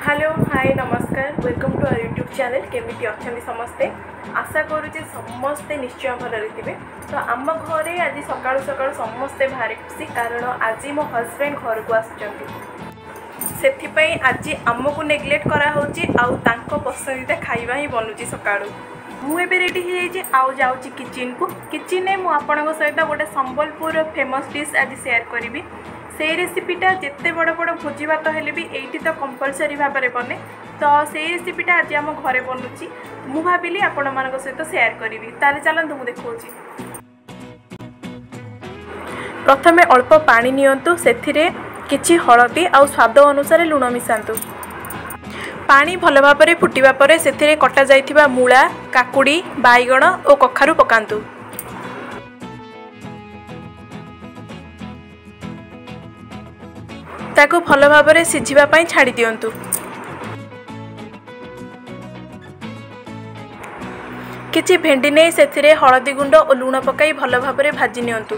Hello hi नमस्कार welcome to our YouTube channel केमिटी अच्छा समस्ते आशा करुचे समस्ते निश्चय भलरे थे। तो आम घरे आज सकाळु सकाळु समस्ते भारी खुशी कारण आज मो हजबैंड घर को आसुचंती आज आमको नेग्लेक्ट करा होची आउ तांको पसंदीदा खाइबा ही बनुची सकाळु। मु एबे रेडी हो जाइए आउ जाउची किचन को। किचन में मु आपनक सहित गोटे संबलपुर फेमस डिश आज शेयर करी। से रेसिपीटा जिते बड़ बड़ भोजी भात हेले भी एठी तो कंपलसरी भाव में बने। तो से रेसिपीटा आज आम घरे बनुची मु भाविली आपण मान सहित शेयर करी। ताले चलतु मु देखौची। प्रथमे अल्प पानी नियंतु सेथिरे किछि हळदी आ स्वाद अनुसार लुण मिसांतु। पानी भल भाव में फुटिबा परे सेथिरे कटा जाइथिबा मूला काकुड़ी बाइगण और कखारु पकांतु। ताकू भल भाव में सिझिबा पई छाड़ी दियंतु। किछि भेंडी नै सेथिरे हळदी गुंड और लुण पकाई भल भाव में भाजी नियंतु।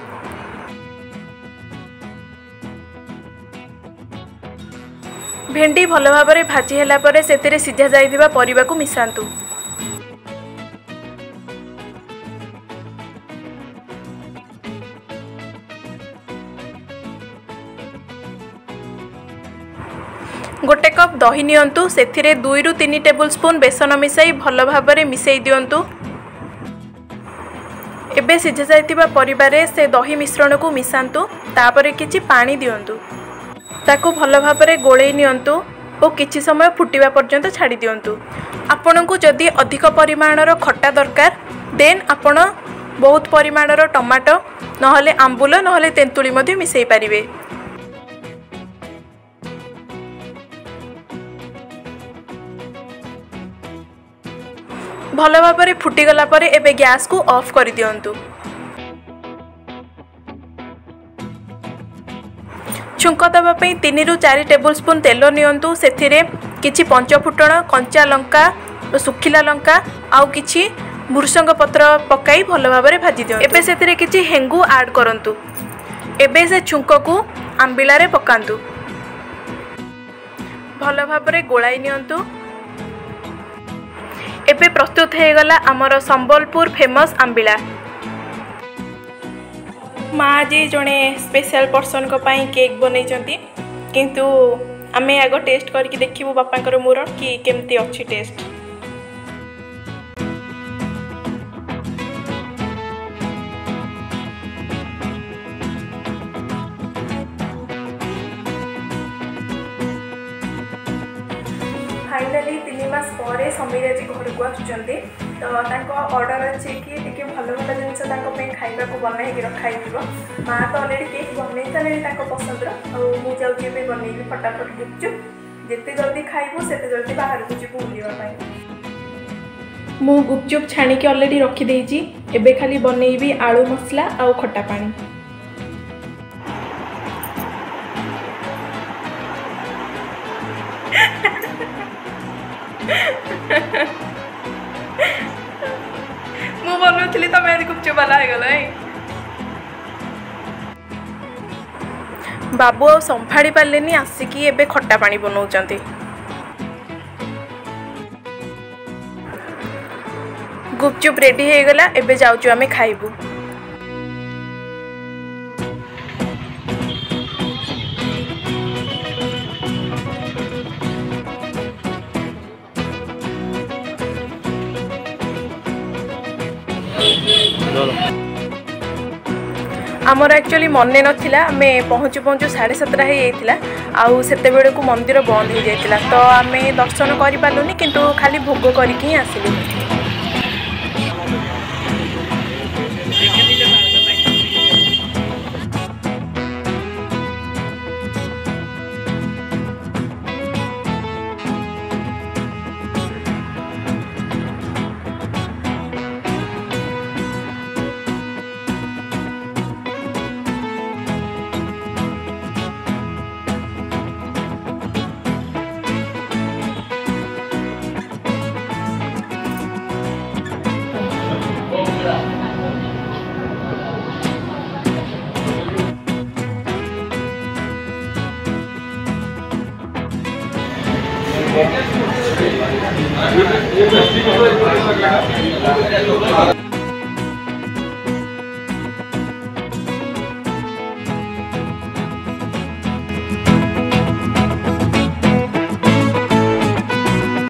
भेंडी भल भाव में भाजी होला परे सेथिरे सिझा जाइथिबा परिबा को मिसांतु। गोटे कप दही नियंतु सेथिरे 2 रु 3 टेबल स्पून बेसन मिसाई भल भाव में मिसई दियंतु। एबे सिझा जाइतिबा परिबारे से दही मिश्रण को मिसांतु। तापरे किछि पानी दियंतु। ताकू भल भाव में गोळेई नियंतु और किछि समय फुटिबा पर्यंत छाड़ी दियंतु। आपनकु जदि अधिक परिमाणर खट्टा दरकार देन आपण बहुत परिमाणर टमाटो नहले आंबुल नहले तेंतुली मध्ये मिसई पारिबे। भल भाव में फुटीगला परे एबे गैस को ऑफ कर दियंतु। छुंक दबा पई 3 रु 4 टेबल स्पून तेल नियंतु। सेथिरे किछि पंचफुटण कंचा लंका सुखिला लंका आउ किछि भृषंग पत्र पकाई भल भाव में भाजी दियंतु। एबे सेथिरे किछि हेंगु ऐड करंतु। एबे से छुंक को आंबिला रे पकांतु। भल भाव में गोलाई नियंतु। एबे प्रस्तुत हो गला आमर संबलपुर फेमस आंबिला। माँ जी जड़े स्पेशल पर्सन को पाई केक बनै किंतु आमे आगो टेस्ट करके देखिबु बापा मोर कि केमती अच्छी टेस्ट। फाइनाली 3 मास पर समीर आज घर को आसुचंती। तो ऑर्डर अच्छे कि टे भल भल जिनस खाइबा को बनई रखाई। माँ तो अलरेडी केक बनई सारे पसंद रु जाऊँगी बनईबी फटाफट गुपचुप। जिते जल्दी खाइबू से जल्दी बाहर को जीव बुलावाई। मु गुपचुप छाणिकी अलरेडी रखीदे। एबे खाली बनईबी आलू मसला आउ खट्टा पानी। मु बनौली तुम गुपचुप वाला होगल। बाबू आ संभाड़ी पारे आसिकी एबे खट्टा पानी बनाउचंती। गुपचुप रेडी हो गला। एबे जाउचु आमे खाइबू। आमर एक्चुअली मन नाला आम पहुँचु पहुँचु 7:30 होता आउ से को मंदिर बंद हो जाता। तो आम दर्शन कर पार्लुनी किंतु खाली भोग करके आसिलु।